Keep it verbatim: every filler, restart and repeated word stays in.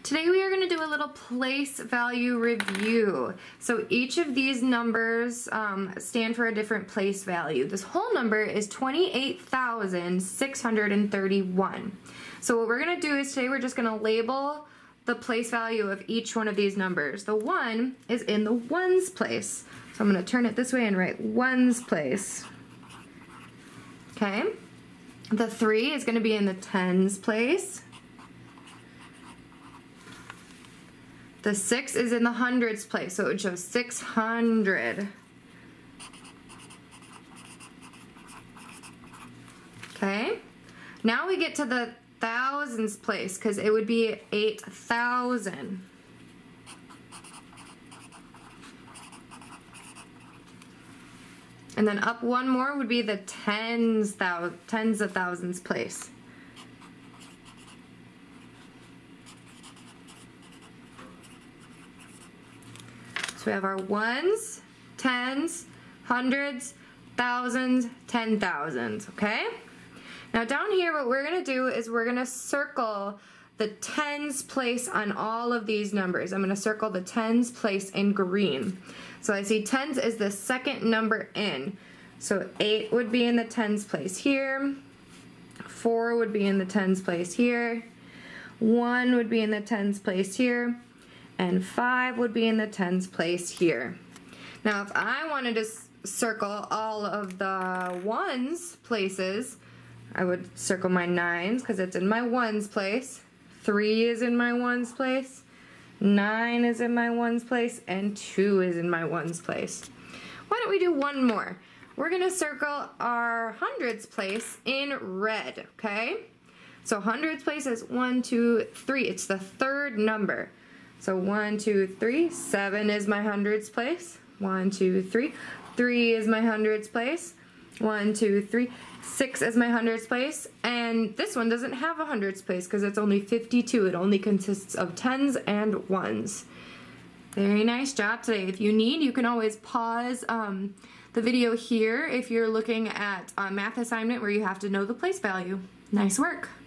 Today we are going to do a little place value review. So each of these numbers um, stand for a different place value. This whole number is twenty-eight thousand six hundred thirty-one. So what we're going to do is today we're just going to label the place value of each one of these numbers. The one is in the ones place. So I'm going to turn it this way and write ones place. Okay. The three is going to be in the tens place. The six is in the hundreds place, so it would show six hundred. Okay, now we get to the thousands place because it would be eight thousand. And then up one more would be the tens, thou tens of thousands place. So we have our ones, tens, hundreds, thousands, ten thousands, okay? Now down here what we're gonna do is we're gonna circle the tens place on all of these numbers. I'm gonna circle the tens place in green. So I see tens is the second number in. So eight would be in the tens place here, four would be in the tens place here, one would be in the tens place here, and five would be in the tens place here. Now if I wanted to circle all of the ones places, I would circle my nines because it's in my ones place, three is in my ones place, nine is in my ones place, and two is in my ones place. Why don't we do one more? We're gonna circle our hundreds place in red, okay? So hundreds place is one, two, three. It's the third number. So one, two, three, seven is my hundreds place. One, two, three. Three is my hundreds place. One, two, three. Six is my hundreds place. And this one doesn't have a hundreds place because it's only fifty-two. It only consists of tens and ones. Very nice job today. If you need, you can always pause um, the video here if you're looking at a math assignment where you have to know the place value. Nice work.